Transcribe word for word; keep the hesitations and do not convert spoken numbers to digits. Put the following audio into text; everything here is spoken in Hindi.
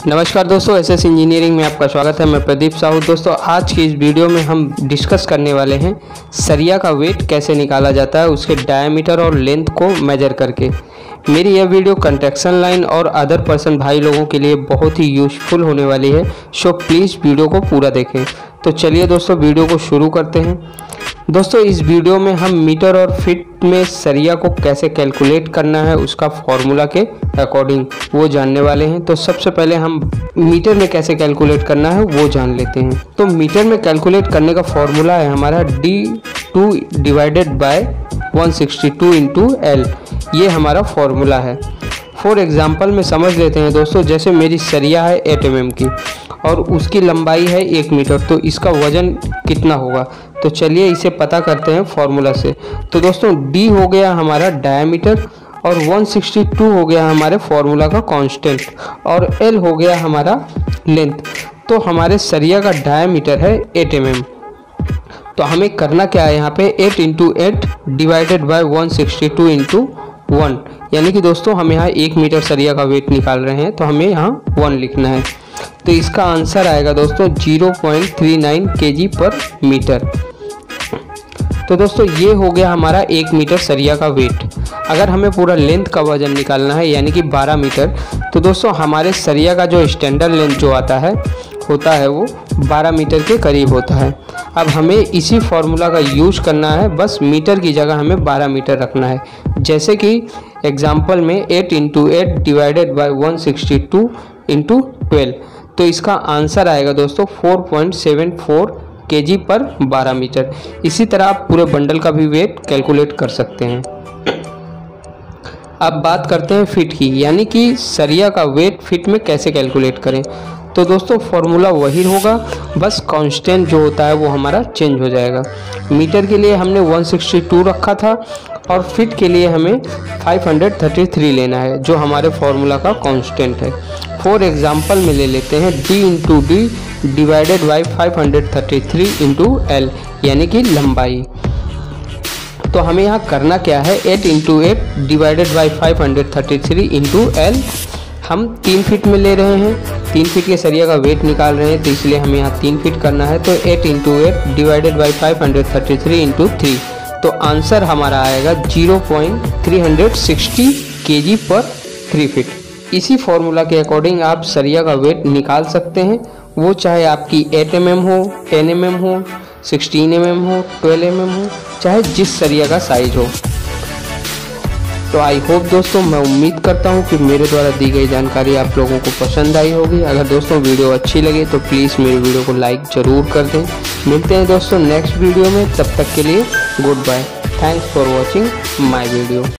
नमस्कार दोस्तों, एसएस इंजीनियरिंग में आपका स्वागत है। मैं प्रदीप साहू। दोस्तों, आज की इस वीडियो में हम डिस्कस करने वाले हैं सरिया का वेट कैसे निकाला जाता है, उसके डायमीटर और लेंथ को मेजर करके। मेरी यह वीडियो कंस्ट्रक्शन लाइन और अदर पर्सन भाई लोगों के लिए बहुत ही यूज़फुल होने वाली है, सो प्लीज़ वीडियो को पूरा देखें। तो चलिए दोस्तों, वीडियो को शुरू करते हैं। दोस्तों, इस वीडियो में हम मीटर और फीट में सरिया को कैसे कैलकुलेट करना है उसका फॉर्मूला के अकॉर्डिंग वो जानने वाले हैं। तो सबसे पहले हम मीटर में कैसे कैलकुलेट करना है वो जान लेते हैं। तो मीटर में कैलकुलेट करने का फॉर्मूला है हमारा d two divided by one sixty two into l. ये हमारा फॉर्मूला है। फॉर एग्जांपल में समझ लेते हैं दोस्तों, जैसे मेरी सरिया है एट एम एम की और उसकी लंबाई है एक मीटर, तो इसका वजन कितना होगा। तो चलिए इसे पता करते हैं फॉर्मूला से। तो दोस्तों, D हो गया हमारा डायमीटर और वन सिक्सटी टू हो गया हमारे फॉर्मूला का कांस्टेंट और L हो गया हमारा लेंथ। तो हमारे सरिया का डायमीटर है एट एम एम। तो हमें करना क्या है, यहाँ पे eight into eight divided by one sixty two into one, यानी कि दोस्तों हम यहाँ एक मीटर सरिया का वेट निकाल रहे हैं, तो हमें यहाँ वन लिखना है। तो इसका आंसर आएगा दोस्तों zero point three nine KG per metre. तो दोस्तों, ये हो गया हमारा एक मीटर सरिया का वेट। अगर हमें पूरा लेंथ का वजन निकालना है यानी कि बारह मीटर, तो दोस्तों हमारे सरिया का जो स्टैंडर्ड लेंथ जो आता है होता है वो बारह मीटर के करीब होता है। अब हमें इसी फॉर्मूला का यूज़ करना है, बस मीटर की जगह हमें बारह मीटर रखना है। जैसे कि एग्जांपल में eight into eight divided by one sixty two into twelve, तो इसका आंसर आएगा दोस्तों four point seven four KG per बारह मीटर। इसी तरह आप पूरे बंडल का भी वेट कैलकुलेट कर सकते हैं। अब बात करते हैं फीट की, यानी कि सरिया का वेट फीट में कैसे कैलकुलेट करें। तो दोस्तों, फॉर्मूला वही होगा, बस कांस्टेंट जो होता है वो हमारा चेंज हो जाएगा। मीटर के लिए हमने वन सिक्सटी टू रखा था और फीट के लिए हमें फाइव हंड्रेड थर्टी थ्री लेना है, जो हमारे फॉर्मूला का कांस्टेंट है। फॉर एग्जांपल में ले लेते हैं d into d divided by five hundred thirty three into l, यानी कि लंबाई। तो हमें यहाँ करना क्या है, eight into eight divided by five hundred thirty three into l. हम तीन फीट में ले रहे हैं, तीन फीट के सरिया का वेट निकाल रहे हैं, तो इसलिए हमें यहाँ तीन फीट करना है। तो eight into eight divided by five hundred thirty three into three, तो आंसर हमारा आएगा zero point three sixty KG per three feet. इसी फॉर्मूला के अकॉर्डिंग आप सरिया का वेट निकाल सकते हैं, वो चाहे आपकी एट एम एम हो, टेन एम एम हो, सिक्सटीन एम एम हो, ट्वेल्व एम एम हो, चाहे जिस सरिया का साइज हो। तो आई होप दोस्तों, मैं उम्मीद करता हूँ कि मेरे द्वारा दी गई जानकारी आप लोगों को पसंद आई होगी। अगर दोस्तों वीडियो अच्छी लगे तो प्लीज़ मेरी वीडियो को लाइक ज़रूर कर दें। मिलते हैं दोस्तों नेक्स्ट वीडियो में, तब तक के लिए good bye. Thanks for watching my video.